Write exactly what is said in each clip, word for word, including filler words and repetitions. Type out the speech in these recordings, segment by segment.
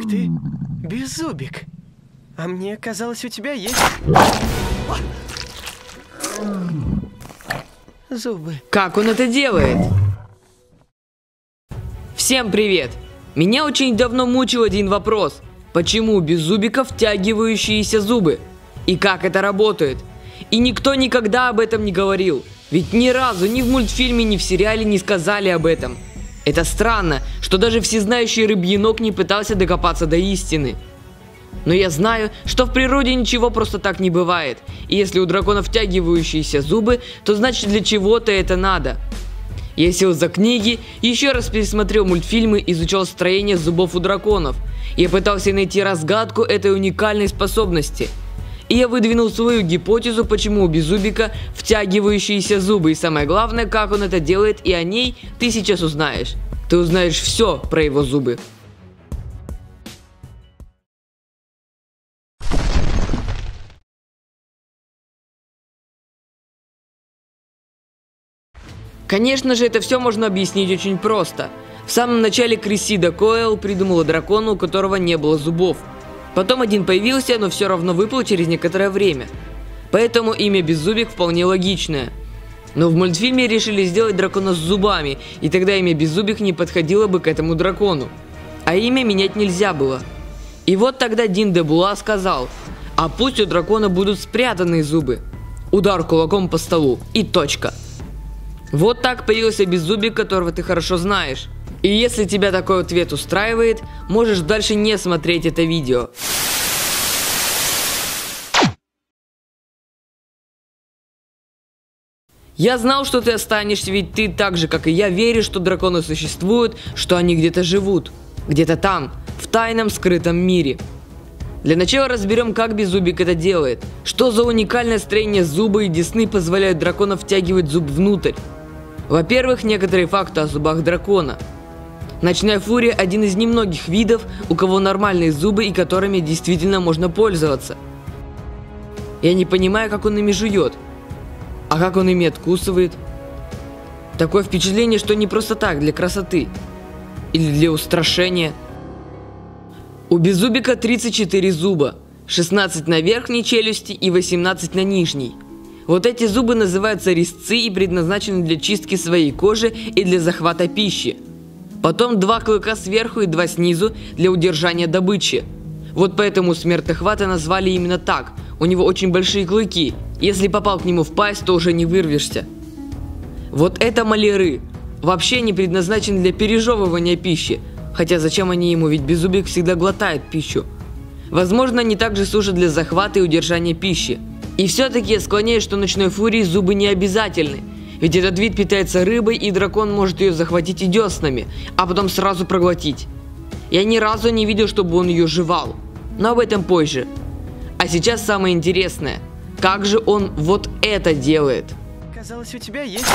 Ух ты, Беззубик. А мне казалось, у тебя есть зубы. Как он это делает? Всем привет! Меня очень давно мучил один вопрос. Почему у Беззубика втягивающиеся зубы? И как это работает? И никто никогда об этом не говорил. Ведь ни разу ни в мультфильме, ни в сериале не сказали об этом. Это странно, что даже всезнающий рыбьенок не пытался докопаться до истины. Но я знаю, что в природе ничего просто так не бывает. И если у дракона втягивающиеся зубы, то значит для чего-то это надо. Я сел за книги, еще раз пересмотрел мультфильмы, изучал строение зубов у драконов. Я пытался найти разгадку этой уникальной способности. И я выдвинул свою гипотезу, почему у Беззубика втягивающиеся зубы. И самое главное, как он это делает, и о ней ты сейчас узнаешь. Ты узнаешь все про его зубы. Конечно же, это все можно объяснить очень просто. В самом начале Крисида Койл придумала дракона, у которого не было зубов. Потом один появился, но все равно выпал через некоторое время. Поэтому имя Беззубик вполне логичное. Но в мультфильме решили сделать дракона с зубами, и тогда имя Беззубик не подходило бы к этому дракону. А имя менять нельзя было. И вот тогда Дин де Була сказал: а пусть у дракона будут спрятанные зубы. Удар кулаком по столу и точка. Вот так появился Беззубик, которого ты хорошо знаешь. И если тебя такой ответ устраивает, можешь дальше не смотреть это видео. Я знал, что ты останешься, ведь ты так же, как и я, веришь, что драконы существуют, что они где-то живут. Где-то там, в тайном скрытом мире. Для начала разберем, как Беззубик это делает. Что за уникальное строение зуба и десны позволяют дракону втягивать зуб внутрь? Во-первых, некоторые факты о зубах дракона. Ночная фурия – один из немногих видов, у кого нормальные зубы и которыми действительно можно пользоваться. Я не понимаю, как он ими жует. А как он ими откусывает? Такое впечатление, что не просто так, для красоты. Или для устрашения. У Беззубика тридцать четыре зуба. шестнадцать на верхней челюсти и восемнадцать на нижней. Вот эти зубы называются резцы и предназначены для чистки своей кожи и для захвата пищи. Потом два клыка сверху и два снизу для удержания добычи. Вот поэтому смертохвата назвали именно так. У него очень большие клыки. Если попал к нему в пасть, то уже не вырвешься. Вот это маляры. Вообще не предназначены для пережевывания пищи. Хотя зачем они ему, ведь Беззубик всегда глотает пищу. Возможно, они также служат для захвата и удержания пищи. И все-таки я склоняюсь, что ночной фурии зубы не обязательны. Ведь этот вид питается рыбой, и дракон может ее захватить и деснами, а потом сразу проглотить. Я ни разу не видел, чтобы он ее жевал. Но об этом позже. А сейчас самое интересное. Как же он вот это делает? Казалось, у тебя есть...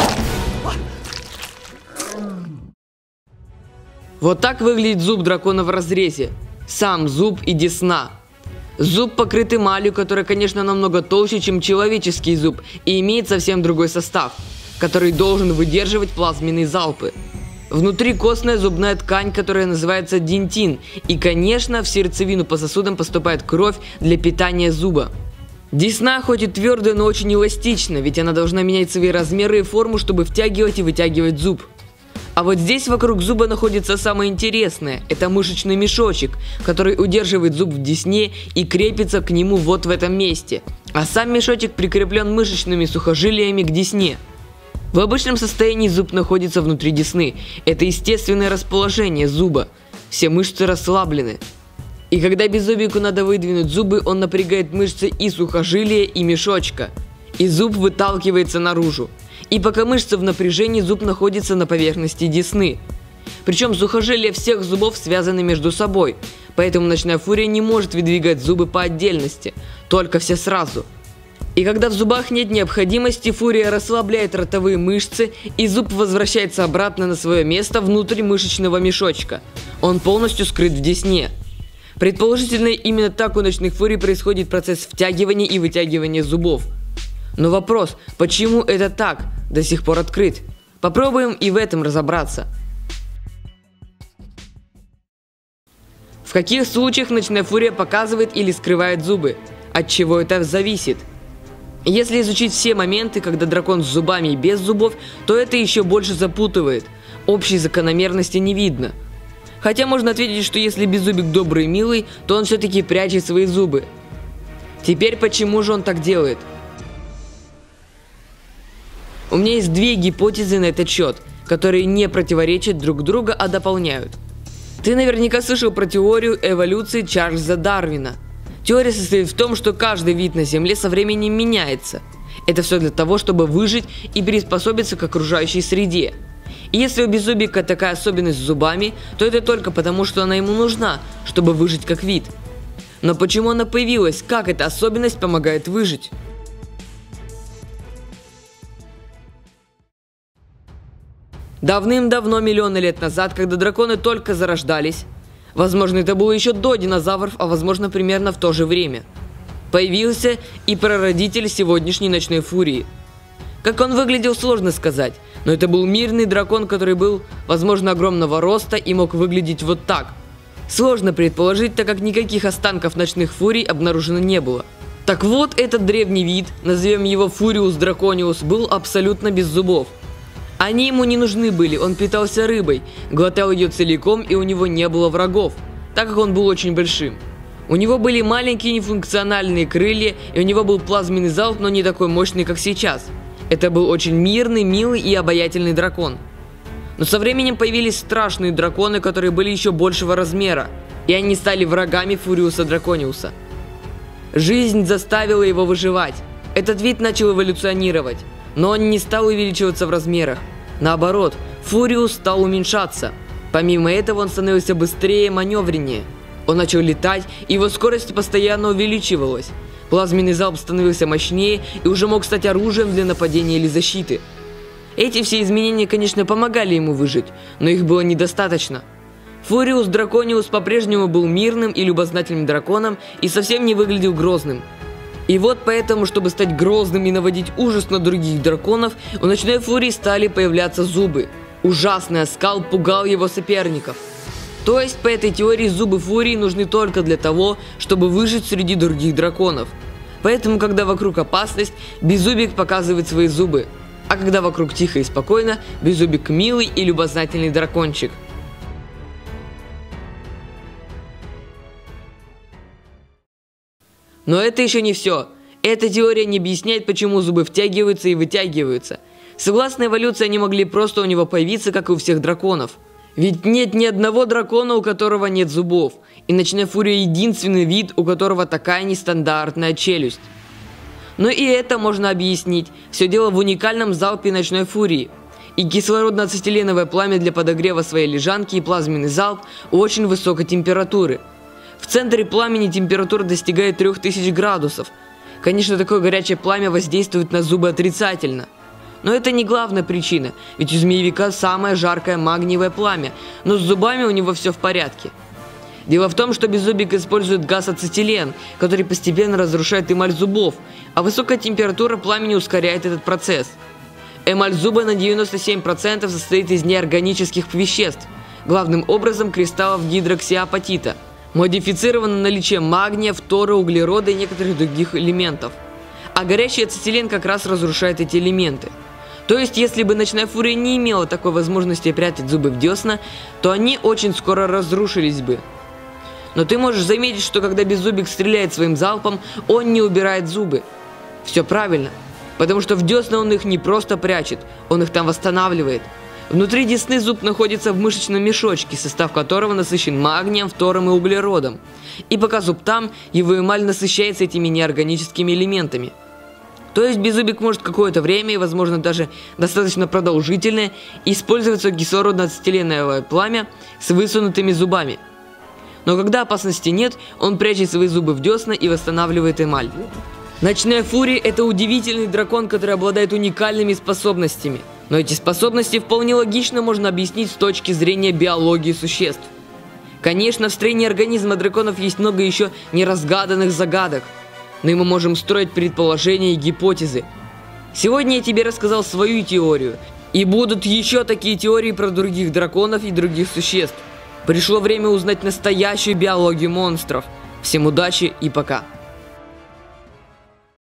Вот так выглядит зуб дракона в разрезе. Сам зуб и десна. Зуб покрыт эмалью, которая, конечно, намного толще, чем человеческий зуб, и имеет совсем другой состав, который должен выдерживать плазменные залпы. Внутри костная зубная ткань, которая называется дентин, и, конечно, в сердцевину по сосудам поступает кровь для питания зуба. Десна хоть и твердая, но очень эластична, ведь она должна менять свои размеры и форму, чтобы втягивать и вытягивать зуб. А вот здесь вокруг зуба находится самое интересное. Это мышечный мешочек, который удерживает зуб в десне и крепится к нему вот в этом месте. А сам мешочек прикреплен мышечными сухожилиями к десне. В обычном состоянии зуб находится внутри десны. Это естественное расположение зуба. Все мышцы расслаблены. И когда Беззубику надо выдвинуть зубы, он напрягает мышцы и сухожилия, и мешочка. И зуб выталкивается наружу. И пока мышцы в напряжении, зуб находится на поверхности десны. Причем сухожилия всех зубов связаны между собой, поэтому ночная фурия не может выдвигать зубы по отдельности, только все сразу. И когда в зубах нет необходимости, фурия расслабляет ротовые мышцы, и зуб возвращается обратно на свое место внутрь мышечного мешочка. Он полностью скрыт в десне. Предположительно, именно так у ночных фурий происходит процесс втягивания и вытягивания зубов. Но вопрос, почему это так, до сих пор открыт. Попробуем и в этом разобраться. В В каких случаях ночная фурия показывает или скрывает зубы? От чего это зависит? Если изучить все моменты, когда дракон с зубами и без зубов, то это еще больше запутывает. Общей закономерности не видно. Хотя можно ответить, что если Беззубик добрый и милый, то он все-таки прячет свои зубы. Теперь почему же он так делает? У меня есть две гипотезы на этот счет, которые не противоречат друг другу, а дополняют. Ты наверняка слышал про теорию эволюции Чарльза Дарвина. Теория состоит в том, что каждый вид на Земле со временем меняется. Это все для того, чтобы выжить и приспособиться к окружающей среде. И если у Беззубика такая особенность с зубами, то это только потому, что она ему нужна, чтобы выжить как вид. Но почему она появилась? Как эта особенность помогает выжить? Давным-давно, миллионы лет назад, когда драконы только зарождались, возможно, это было еще до динозавров, а возможно, примерно в то же время, появился и прародитель сегодняшней ночной фурии. Как он выглядел, сложно сказать, но это был мирный дракон, который был, возможно, огромного роста и мог выглядеть вот так. Сложно предположить, так как никаких останков ночных фурий обнаружено не было. Так вот, этот древний вид, назовем его Фуриус дракониус, был абсолютно без зубов. Они ему не нужны были, он питался рыбой, глотал ее целиком, и у него не было врагов, так как он был очень большим. У него были маленькие нефункциональные крылья, и у него был плазменный залп, но не такой мощный, как сейчас. Это был очень мирный, милый и обаятельный дракон. Но со временем появились страшные драконы, которые были еще большего размера, и они стали врагами Фуриуса дракониуса. Жизнь заставила его выживать. Этот вид начал эволюционировать, но он не стал увеличиваться в размерах. Наоборот, Фуриус стал уменьшаться. Помимо этого, он становился быстрее и маневреннее. Он начал летать, и его скорость постоянно увеличивалась. Плазменный залп становился мощнее и уже мог стать оружием для нападения или защиты. Эти все изменения, конечно, помогали ему выжить, но их было недостаточно. Фуриус дракониус по-прежнему был мирным и любознательным драконом и совсем не выглядел грозным. И вот поэтому, чтобы стать грозным и наводить ужас на других драконов, у ночной фурии стали появляться зубы. Ужасный оскал пугал его соперников. То есть, по этой теории, зубы фурии нужны только для того, чтобы выжить среди других драконов. Поэтому, когда вокруг опасность, Беззубик показывает свои зубы. А когда вокруг тихо и спокойно, Беззубик милый и любознательный дракончик. Но это еще не все. Эта теория не объясняет, почему зубы втягиваются и вытягиваются. Согласно эволюции, они могли просто у него появиться, как и у всех драконов. Ведь нет ни одного дракона, у которого нет зубов. И ночная фурия единственный вид, у которого такая нестандартная челюсть. Но и это можно объяснить. Все дело в уникальном залпе ночной фурии. И кислородно-ацетиленовое пламя для подогрева своей лежанки и плазменный залп очень высокой температуры. В центре пламени температура достигает трёх тысяч градусов. Конечно, такое горячее пламя воздействует на зубы отрицательно. Но это не главная причина, ведь у змеевика самое жаркое магниевое пламя, но с зубами у него все в порядке. Дело в том, что Беззубик использует газ ацетилен, который постепенно разрушает эмаль зубов, а высокая температура пламени ускоряет этот процесс. Эмаль зуба на девяносто семь процентов состоит из неорганических веществ, главным образом кристаллов гидроксиапатита, модифицировано наличием магния, фтора, углерода и некоторых других элементов. А горячий ацетилен как раз разрушает эти элементы. То есть, если бы ночная фурия не имела такой возможности прятать зубы в десна, то они очень скоро разрушились бы. Но ты можешь заметить, что когда Беззубик стреляет своим залпом, он не убирает зубы. Все правильно, потому что в десна он их не просто прячет, он их там восстанавливает. Внутри десны зуб находится в мышечном мешочке, состав которого насыщен магнием, фтором и углеродом. И пока зуб там, его эмаль насыщается этими неорганическими элементами. То есть Беззубик может какое-то время, и возможно даже достаточно продолжительное, использовать свое кислородно-ацетиленовое пламя с высунутыми зубами. Но когда опасности нет, он прячет свои зубы в десна и восстанавливает эмаль. Ночная фурия – это удивительный дракон, который обладает уникальными способностями. Но эти способности вполне логично можно объяснить с точки зрения биологии существ. Конечно, в строении организма драконов есть много еще неразгаданных загадок. Но и мы можем строить предположения и гипотезы. Сегодня я тебе рассказал свою теорию. И будут еще такие теории про других драконов и других существ. Пришло время узнать настоящую биологию монстров. Всем удачи и пока.